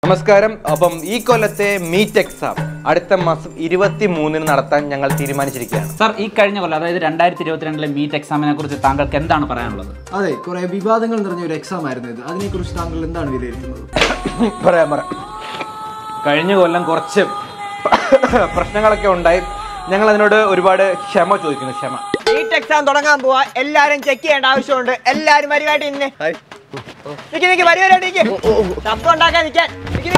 നമസ്കാരം. അപ്പം ഈ കൊല്ലത്തെ മീറ്റ് എക്സാം അടുത്ത മാസം 23-ന് നടത്താൻ ഞങ്ങൾ തീരുമാനിച്ചിരിക്കുകയാണ്. സാർ, ഈ കഴിഞ്ഞ കൊല്ലം അതായത് 2022 മീറ്റ് എക്സാമിനെ കുറിച്ച് താങ്കൾക്ക് എന്താണ് പറയാനുള്ളത്? അതെ, കുറെ വിവാദങ്ങൾ നിറഞ്ഞ ഒരു എക്സാം ആയിരുന്നു ഇത്. അതിനെക്കുറിച്ച് താങ്കൾ എന്താണ് വിലയിരുത്തുന്നത്? പറയാം. കഴിഞ്ഞ കൊല്ലം കുറച്ച് പ്രശ്നങ്ങളൊക്കെ ഉണ്ടായി. ഞങ്ങൾ അതിനോട് ഒരുപാട് ക്ഷമ ചോദിക്കുന്നു. മീറ്റ് എക്സാം തുടങ്ങാൻ പോവാ. എല്ലാരും ചെക്ക് ചെയ്യേണ്ട ആവശ്യമുണ്ട്. എല്ലാരും പരിപാടി ഇന്ന് ശബ്ദം ഉണ്ടാക്കാൻ നിൽക്കാൻ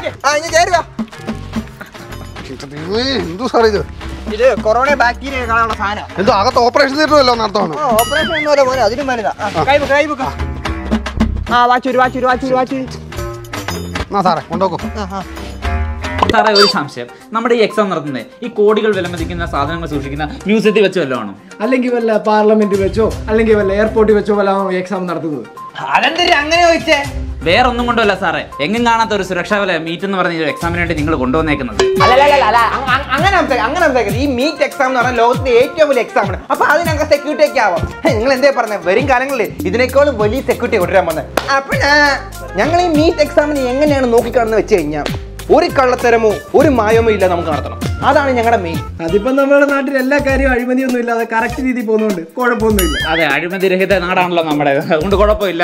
ഇത് കൊറോണ ബാക്ടീരിയ കാണാനുള്ള സാധനം. എന്തോ അകത്ത് ഓപ്പറേഷൻ തീരുമല്ലോ നടത്തണം. ഓപ്പറേഷൻ ഒന്നുമല്ല പോലെ അതിനും വലുതാ. കൈബുക്ക വാച്ചൂര് സാറേ കൊണ്ടുപോകും. സാറേ, ഒരു സംശയം. നമ്മുടെ ഈ എക്സാം നടത്തുന്നത് ഈ കോടികൾ വിലമതിക്കുന്ന സാധനങ്ങൾ സൂക്ഷിക്കുന്ന മ്യൂസിയത്തിൽ വെച്ച് വല്ലതും ആണോ? അല്ലെങ്കിൽ വല്ല പാർലമെന്റിൽ വെച്ചോ അല്ലെങ്കിൽ വല്ല എയർപോർട്ടിൽ വെച്ചോ വല്ല എക്സാം നടത്തുന്നത്? അതെന്തൊരു അങ്ങനെ ചോദിച്ചേ? വേറെ ഒന്നും കൊണ്ടല്ല സാറേ, എങ്ങും കാണാത്ത ഒരു സുരക്ഷാ വല മീറ്റ് എന്ന് പറഞ്ഞ എക്സാമിന് വേണ്ടി നിങ്ങൾ കൊണ്ടുവന്നേക്കുന്നത്. അങ്ങനെ ഈ മീറ്റ് എക്സാം എന്ന് പറഞ്ഞാൽ ലോകത്തിലെ ഏറ്റവും വലിയ എക്സാം ആണ്. അപ്പൊ അതിനൊക്കെ സെക്യൂരിറ്റി ഒക്കെ ആവാം. നിങ്ങൾ എന്തേ പറഞ്ഞത്? വരും കാലങ്ങളിൽ ഇതിനേക്കാളും വലിയ സെക്യൂരിറ്റി കൊണ്ടുവരാൻ വന്നത്. അപ്പൊ ഞങ്ങൾ ഈ മീറ്റ് എക്സാമിന് എങ്ങനെയാണ് നോക്കിക്കാണെന്ന് വെച്ച് കഴിഞ്ഞാൽ ഒരു കള്ളത്തരമോ ഒരു മായമോ ഇല്ല, നമുക്ക് നടത്തണം. അതാണ് ഞങ്ങളുടെ മെയിൻ. അതിപ്പോ നമ്മുടെ നാട്ടിൽ എല്ലാ കാര്യവും അഴിമതിയൊന്നും ഇല്ലാതെ കറക്റ്റ് രീതി പോകുന്നുണ്ട്, കുഴപ്പമൊന്നുമില്ല. അതെ, അഴിമതി രഹിത നാടാണല്ലോ നമ്മുടെ, അതുകൊണ്ട് കുഴപ്പമില്ല.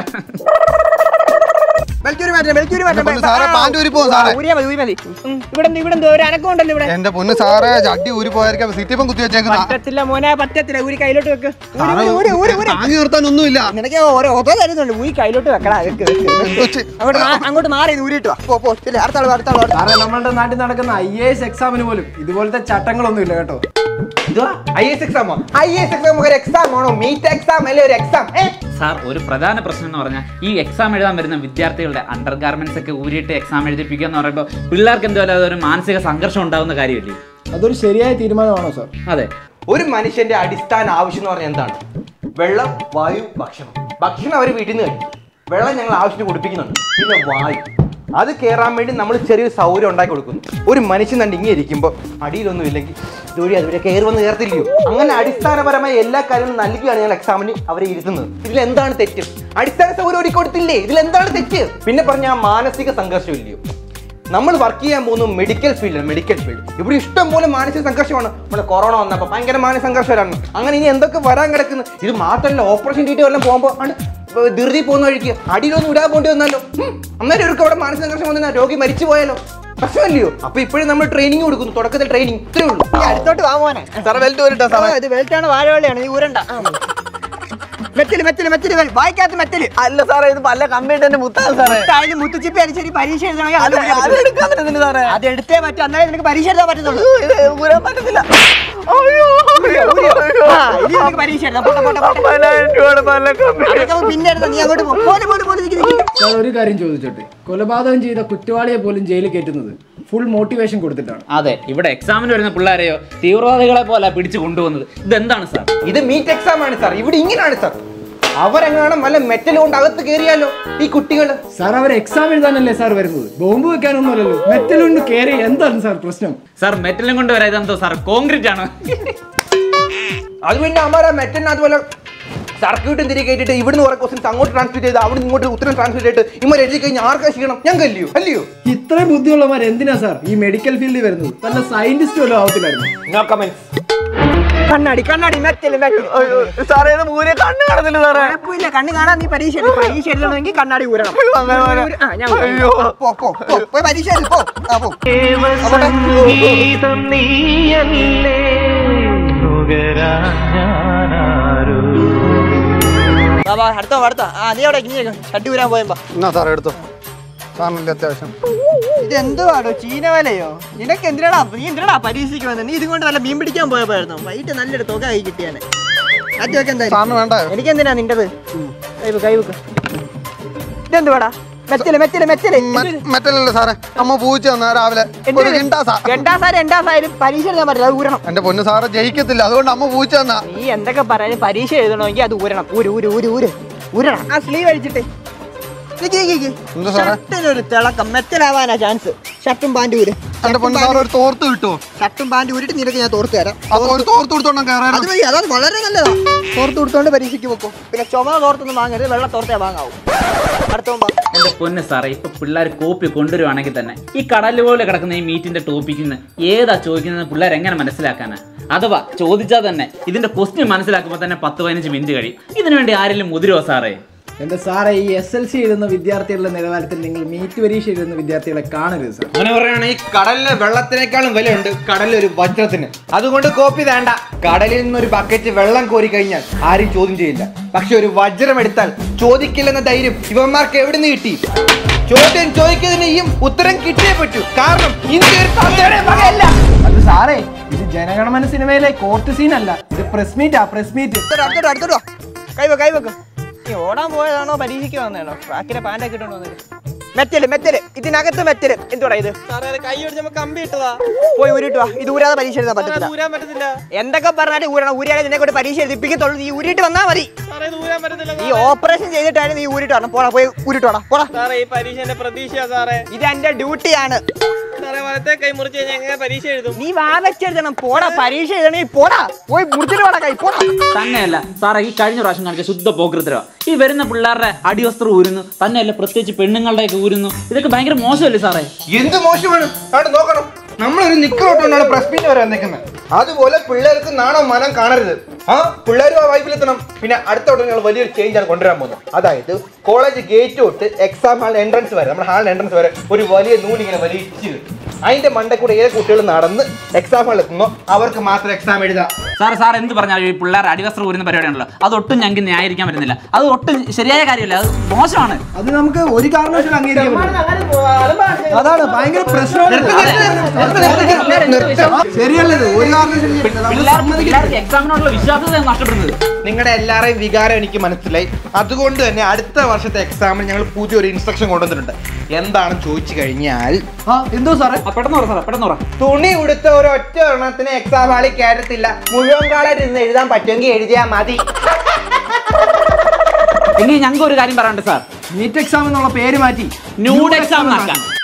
എന്റെ പൊന്ന് സാറേ, ചട്ടി ഊരി പോയായിരിക്കും. സിറ്റിപ്പം കുത്തി വെച്ചേക്കുന്ന പറ്റത്തില്ല. ഊരി കയ്യിലോട്ട് വെക്ക്. താങ്ങി നിർത്താനൊന്നുമില്ല. നിനക്ക് ഓരോ തരുന്നുണ്ട്. ഊരി കയ്യിലോട്ട് വെക്കടാ. അങ്ങോട്ട് മാറി ഊരിട്ട് വാ. കാരണം നമ്മളുടെ നാട്ടിൽ നടക്കുന്ന IAS എക്സാമിന് പോലും ഇതുപോലത്തെ ചട്ടങ്ങളൊന്നും ഇല്ല കേട്ടോ. IAS എക്സാമോ? IAS എക്സാം ഒരു എക്സാം ആണോ? മീറ്റ് എക്സാം അല്ലേ ഒരു എക്സാം? സാർ, ഒരു പ്രധാന പ്രശ്നം എന്ന് പറഞ്ഞാൽ ഈ എക്സാം എഴുതാൻ വരുന്ന വിദ്യാർത്ഥികളുടെ അണ്ടർ ഗാർമെന്റ്സ് ഒക്കെ ഊരിയിട്ട് എക്സാം എഴുതിപ്പിക്കുക എന്ന് പറയുമ്പോൾ പിള്ളേർക്ക് എന്തായാലും അതൊരു മാനസിക സംഘർഷം ഉണ്ടാകുന്ന കാര്യമില്ലേ? അതൊരു ശരിയായ തീരുമാനമാണോ സാർ? അതെ. ഒരു മനുഷ്യന്റെ അടിസ്ഥാന ആവശ്യം എന്ന് പറഞ്ഞാൽ എന്താണ്? വെള്ളം, വായു, ഭക്ഷണം. ഭക്ഷണം അവർ വീട്ടിൽ നിന്ന് കഴിക്കും. വെള്ളം ഞങ്ങൾ ആവശ്യത്തിന് കുടിപ്പിക്കുന്നുണ്ട്. പിന്നെ വായു, അത് കയറാൻ വേണ്ടി നമ്മൾ ചെറിയൊരു സൗകര്യം ഉണ്ടാക്കി കൊടുക്കുന്നു. ഒരു മനുഷ്യൻ തന്നെ ഇങ്ങനെ ഇരിക്കുമ്പോൾ അടിയിലൊന്നും ഇല്ലെങ്കിൽ അതുവഴി കയറി വന്ന് കയറത്തില്ലയോ? അങ്ങനെ അടിസ്ഥാനപരമായ എല്ലാ കാര്യങ്ങളും നൽകിയാണ് ഞങ്ങൾ എക്സാമിന് അവരെ ഇരുത്തുന്നത്. ഇതിലെന്താണ് തെറ്റ്? അടിസ്ഥാന സൗകര്യം ഒരുക്കി കൊടുത്തില്ലേ? ഇതിലെന്താണ് തെറ്റ്? പിന്നെ പറഞ്ഞ ആ മാനസിക സംഘർഷം ഇല്ലയോ? നമ്മൾ വർക്ക് ചെയ്യാൻ പോകുന്നു മെഡിക്കൽ ഫീൽഡ്. ഇവിടെ ഇഷ്ടം പോലെ മാനസിക സംഘർഷമാണ്. നമ്മുടെ കൊറോണ വന്നപ്പോൾ ഭയങ്കര മാനസിക സംഘർഷമാണ്. അങ്ങനെ ഇനി എന്തൊക്കെ വരാൻ കിടക്കുന്നു. ഇത് മാത്രമല്ല, ഓപ്പറേഷൻ തീറ്റ വല്ലതും പോകുമ്പോൾ ആണ് ധൃതി പോകുന്ന വഴിക്ക് അടിയിലൊന്നും ഇടാൻ പോണ്ടി വന്നാലോ? അന്നേരം ഒരു അവിടെ മാനസിക സംഘർഷം വന്നാൽ രോഗി മരിച്ചു പോയാലോ? പ്രശ്നമല്ലയോ? അപ്പൊ ഇപ്പോഴും നമ്മൾ ട്രെയിനിങ് കൊടുക്കുന്നു. തുടക്കത്തിൽ ട്രെയിനിങ് ഇത്രേ ഉള്ളൂ. അടുത്തോട്ട് വാങ്ങുവാനെ ഇത് വെൽറ്റാണ്, വാഴവള്ളിയാണ്. ഈ ഊരണ്ട മെറ്റല് വായിക്കാത്ത മെറ്റല് അല്ല സാറേ, ഇത് പല കമ്പ്യൂട്ടറിന്റെ മുത്താണ് സാറേ. അതിന് മുത്തുച്ചിപ്പി അനുസരിച്ച് പരീക്ഷ എഴുതണമെങ്കിൽ അത് എടുത്തേ പറ്റും. അന്നേരം നിനക്ക് പരീക്ഷ എഴുതാൻ പറ്റത്തുള്ളൂ. പറ്റത്തില്ല. പരീക്ഷ എഴുതാം. പിന്നെ നീ അങ്ങോട്ട് ഒരു കാര്യം ചോദിച്ചോട്ടെ, കൊലപാതകം ചെയ്ത കുറ്റവാളിയെ പോലും ജയിലിൽ കയറ്റുന്നത് ഫുൾ മോട്ടിവേഷൻ കൊടുത്തിട്ടാണ്. അതെ, ഇവിടെ എക്സാമിന് വരുന്ന പിള്ളേരെയോ തീവ്രവാദികളെ പോലെ പിടിച്ചു കൊണ്ടുപോകുന്നത്. ഇതെന്താണ് സാർ? ഇത് മീറ്റ് എക്സാം ആണ് സാർ. ഇവിടെ ഇങ്ങനെയാണ് സാർ. അവരെങ്ങാനും വല്ല മെറ്റൽ കൊണ്ട് അകത്ത് കയറിയാലോ ഈ കുട്ടികൾ? സാർ, അവർ എക്സാം എഴുതാനല്ലേ സാർ വരുന്നത്, ബോംബ് വെക്കാനൊന്നും അല്ലല്ലോ. മെറ്റൽ കൊണ്ട് കയറി എന്താണ് സാർ പ്രശ്നം? സാർ, മെറ്റലും കൊണ്ട് വരാം. ഇതെന്തോ സാർ, കോൺക്രീറ്റ് ആണ്. അത് പിന്നെ അമ്മാരാ മെറ്റലിനകത്ത് പോലെ സർക്യൂട്ടും തിരികെ കേട്ടിട്ട് ഇവിടുന്ന് കുറെ ക്വസ്റ്റ്യൻസ് അങ്ങോട്ട് ട്രാൻസ്ലേറ്റ് ചെയ്ത് അവിടെ ഇങ്ങോട്ട് ഉത്തരം ട്രാൻസ്ലേറ്റ് ചെയ്തിട്ട് ഇവർ എഴുതി കഴിഞ്ഞാൽ ആർക്കാ ചെയ്യണം? ഞങ്ങൾക്കല്ലയോ? അല്ലയോ? ഇത്രയും ബുദ്ധിയുള്ളവർ എന്തിനാ സാർ ഈ മെഡിക്കൽ ഫീൽഡിൽ വരുന്നത്? നല്ല സയന്റിസ്റ്റ് വല്ലതും ആവത്തില്ലായിരുന്നു. No comments. കണ്ണാടി മെറ്റല് സാറേ, ഇത് മൂല കണ്ണ് കാണുന്നില്ല സാറേ. കുഴപ്പമില്ല, കണ്ണ് കാണാൻ നീ പരീക്ഷ എഴുതണമെങ്കിൽ കണ്ണാടി ഊരണം. പരീക്ഷ അടുത്ത നീ അവിടെ ഷട്ടി ഊരാൻ പോയപ്പോ എന്നാ സാറേ എടുത്തോ. സാറിനല്ലേ അത്യാവശ്യം. ഇതെന്തുവാടോ, ചീനവലയോ? നിനക്ക് എന്തിനാടാ നീ എന്തിനാടാ പരീക്ഷയ്ക്ക് വന്നത്? നീ ഇതുകൊണ്ട് വല്ല മീൻ പിടിക്കാൻ പോയപ്പോയിരുന്നു. വൈകിട്ട് നല്ലൊരു തുക കൈ കിട്ടിയാനെ. സാറിന് വേണ്ട. എനിക്കെന്തിനാ നിന്റത്? കൈവെക്ക്. ഇതെന്തുവാടാ? മെറ്റലല്ലേ സാറേ, അമ്മ പൂച്ച തന്നാ രാവിലെ. രണ്ടാസായാലും പരീക്ഷ എഴുതാൻ പറ്റില്ല, അത് ഊരണം. എന്റെ പൊന്ന് സാറ് ജയിക്കത്തില്ല, അതുകൊണ്ട് അമ്മ പൂച്ച തന്നാ. നീ എന്തൊക്കെ പറയാനും പരീക്ഷ എഴുതണമെങ്കിൽ അത് ഊരണം. ഊരണം. ആ സ്ലീവ് അഴിച്ചിട്ട് ഒരു തിളക്കം മെറ്റലാവാനാ ചാൻസ്. ഷർട്ടും പാൻറ് ഊര്. എന്റെ പൊന്ന് സാറ് ഒരു തോർത്ത് കിട്ടുമോ? ഷർട്ടും പാൻറ് ഊരിട്ട് നിനക്ക് ഞാൻ തോർത്ത് തരാം. അപ്പൊ ഒരു തോർത്ത് കൊടുത്തോണ്ടാ കയറാൻ. അത് മതി, അതാണ് വളരെ നല്ലതാ. തോർത്ത് കൊടുത്തോണ്ട് പരീക്ഷയ്ക്ക് വെക്കും. പിന്നെ ചുമ തോർത്തൊന്നും വാങ്ങരുത്, വെള്ള തോർത്തേ വാങ്ങാവും. അടുത്തോമ്പോ എന്റെ പൊന്ന് സാറേ, ഇപ്പൊ പിള്ളേർ കോപ്പി കൊണ്ടുവരുവാണെങ്കിൽ തന്നെ ഈ കടല് പോലെ കിടക്കുന്ന ഈ മീറ്റിന്റെ ടോപ്പിക്കിന്ന് ഏതാ ചോദിക്കുന്നത് പിള്ളേർ എങ്ങനെ മനസ്സിലാക്കാനാ? അഥവാ ചോദിച്ചാൽ തന്നെ ഇതിന്റെ ക്വസ്റ്റ്യൻ മനസ്സിലാക്കുമ്പോൾ തന്നെ 10-15 മിനിറ്റ് കഴിയും. ഇതിനുവേണ്ടി ആരെങ്കിലും മുതിരുവോ സാറേ? എന്റെ സാറേ, ഈ SLC എഴുതുന്ന വിദ്യാർത്ഥികളുടെ നിലവാരത്തിൽ നിങ്ങൾ നീറ്റ് പരീക്ഷ എഴുതുന്ന വിദ്യാർത്ഥികളെ കാണരുത് സാർ. അങ്ങനെ പറയുകയാണെങ്കിൽ ഈ കടലിലെ വെള്ളത്തിനേക്കാളും വിലയുണ്ട് കടലിലൊരു വജ്രത്തിന്. അതുകൊണ്ട് കോപ്പി വേണ്ട. കടലിൽ നിന്നൊരു ബക്കറ്റ് വെള്ളം കോരി കഴിഞ്ഞാൽ ആരും ചോദ്യം ചെയ്യില്ല. പക്ഷെ ഒരു വജ്രം എടുത്താൽ ചോദിക്കില്ലെന്ന ധൈര്യം ഇവന്മാർക്ക് എവിടെ നിന്ന് കിട്ടി? ചോദ്യം ചോദിക്കുന്നതിനെയും ഉത്തരം കിട്ടിയേ പറ്റൂ. കാരണം ഇന്ത്യ ഒരു തന്തയുടെ വകയല്ല. അത് സാറേ, ഇത് ജനഗണമന സിനിമയിലെ കോർട്ട് സീൻ അല്ല, ഇത് പ്രസ് മീറ്റാ, പ്രസ് മീറ്റ്. അടുത്തോട്ടോ കൈവെക്ക്. നീ ഓടാൻ പോയതാണോ പരീക്ഷയ്ക്ക് വന്നതാണോ? ട്രാക്കിലെ പാൻറ്റൊക്കെ ഇട്ടോണ്ട് വന്നിട്ട് മെറ്റല് ഇതിനകത്ത് മെറ്റല് എന്തുവാ ഇത്? കൈ ഒടിച്ചപ്പോ കമ്പി ഇട്ടതാ. പോയി ഊരിട്ട് വാ. ഇത് ഊരാതെ പരീക്ഷ എഴുതാൻ പറ്റത്തില്ല. എന്തൊക്കെ പറഞ്ഞാലും ഊരണം. ഊരിയാലേ നിന്നെ കൊണ്ട് പരീക്ഷ എഴുതിപ്പിക്കത്തുള്ളൂ. നീ ഊരിട്ട് വന്നാ മതി. ഈ ഓപ്പറേഷൻ ചെയ്തിട്ടാണ് നീ ഊരിട്ട് വരണം. പോടാ, പോയി ഊരിട്ട് വേണം. പോടാ. സാറേ, ഈ പരീക്ഷ പ്രതീക്ഷയാ സാറേ. ഇത് എന്റെ ഡ്യൂട്ടിയാണ്. സാറേ, വലത്തെ കൈ മുറിച്ച് കഴിഞ്ഞാൽ എങ്ങനെ പരീക്ഷ എഴുതും? നീ വാവച്ചെഴുതണം. പോടാ, പരീക്ഷ എഴുതണേ. പോടാ, പോയി മുറിച്ചിട്ട് പോടാ കൈ. പോടാ. തന്നെയല്ല സാറേ, ഈ കഴിഞ്ഞ പ്രാവശ്യം കാണിച്ച ശുദ്ധ പോകൃതരവാ. ഈ വരുന്ന പിള്ളേരുടെ അടിവസ്ത്രം ഊരുന്നു, തന്നെയല്ല പ്രത്യേകിച്ച് പെണ്ണുങ്ങളുടെയൊക്കെ ഊരുന്നു. ഇതൊക്കെ ഭയങ്കര മോശമല്ലേ സാറേ? എന്ത് മോശമാണ്? അവിടെ നോക്കണം, നമ്മളൊരു നിക്കറോട്ടുകൊണ്ടാണ് പ്രസ് മീറ്റ് വരെ വന്നേക്കുന്നത്. അതുപോലെ പിള്ളേർക്ക് നാണോ മനം കാണരുത്. പിള്ളേരും ആ വൈബിലെത്തണം. പിന്നെ അടുത്ത ഉടനെ ഞങ്ങൾ വലിയൊരു ചേഞ്ചാണ് കൊണ്ടുവരാൻ പോകുന്നത്. അതായത് കോളേജ് ഗേറ്റ് തൊട്ട് എക്സാം ഹാൾ എൻട്രൻസ് വരെ, നമ്മുടെ ഹാളിൽ എൻട്രൻസ് വരെ ഒരു വലിയ നൂലിങ്ങനെ വലിച്ചു അതിന്റെ മണ്ടേ കൂടെ ഏത് കുട്ടികൾ നടന്ന് എക്സാം ഹാളിൽ എത്തുന്നോ അവർക്ക് മാത്രം എക്സാം എഴുതാം. സാർ എന്ത് പറഞ്ഞാലും ഈ പിള്ളേർ അടിവസ്ത്രം ഊരുന്ന പരിപാടിയാണല്ലോ, അതൊട്ടും ഞങ്ങൾക്ക് ന്യായീകരിക്കാൻ പറ്റുന്നില്ല. അത് ഒട്ടും ശരിയായ കാര്യമല്ല, അത് മോശമാണ്. അത് നമുക്ക് ഒരു കാരണവശാലും അംഗീകരിക്കാൻ പറ്റില്ല. അതാണ് ഭയങ്കര പ്രശ്നമാണ്. ശരിയല്ലത് ഒരു പിള്ളേർക്ക് എക്സാമിനോടുള്ള വിശ്വാസത നഷ്ടപ്പെടുന്നത്. നിങ്ങളുടെ എല്ലാവരെയും വികാരം എനിക്ക് മനസ്സിലായി. അതുകൊണ്ട് തന്നെ അടുത്ത വർഷത്തെ എക്സാമിന് ഞങ്ങൾ പുതിയൊരു ഇൻസ്ട്രക്ഷൻ കൊണ്ടുവന്നിട്ടുണ്ട്. എന്താണെന്ന് ചോദിച്ചു കഴിഞ്ഞാൽ എന്തോ സാറേ, പെട്ടെന്ന് പറ. തുണി ഉടുത്ത ഒരു ഒറ്റ എണ്ണത്തിന് എക്സാം ഹാളിൽ കയറത്തില്ല. മുഴുവൻ കാലത്ത് ഇരുന്ന് എഴുതാൻ പറ്റുമെങ്കിൽ എഴുതിയാൽ മതി. ഇനി ഞങ്ങൾക്ക് ഒരു കാര്യം പറയാനുണ്ട് സാർ. നീറ്റ് എക്സാം എന്നുള്ള പേര് മാറ്റി ന്യൂഡ് എക്സാം ആക്കാൻ.